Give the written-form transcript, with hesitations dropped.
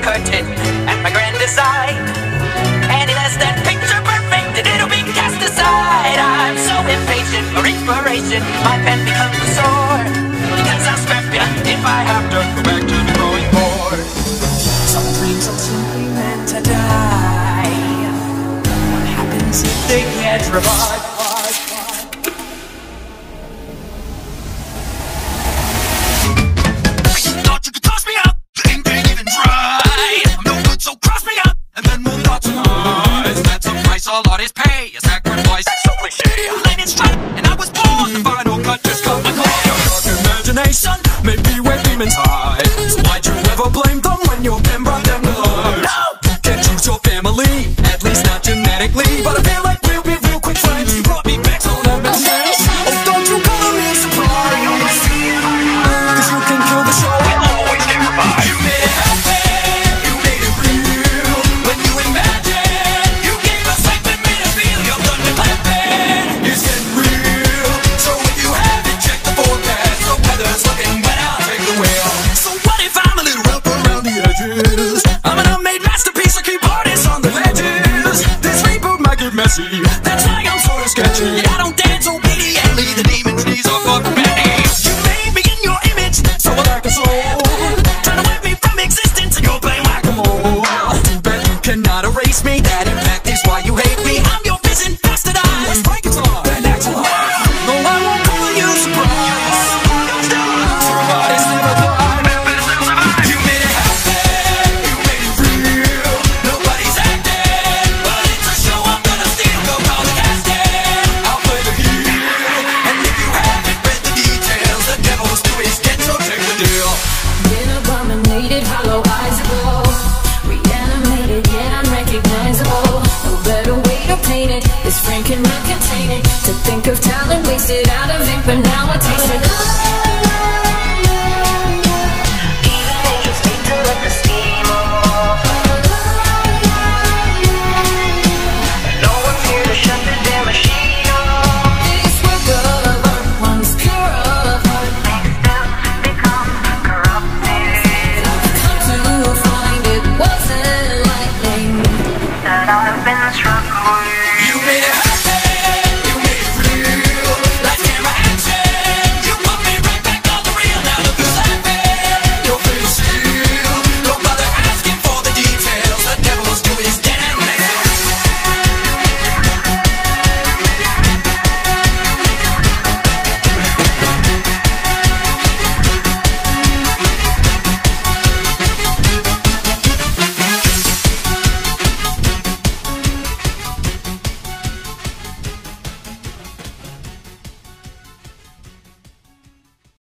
curtain at my grand design. Any less than picture perfect, and it'll be cast aside. I'm so impatient for inspiration, my pen becomes a sword, because I'll scrap ya if I have to go back to the drawing board. Some dreams are simply meant to die. What happens if they can't revive? A lot is pay, a sacrifice. That's so cliche. Lenin's trapped, and I was born. The final cut just cut my core. Your dark imagination may be where demons hide. So why'd you ever blame them when your pen brought them to life? No! You can't choose your family, at least not genetically, but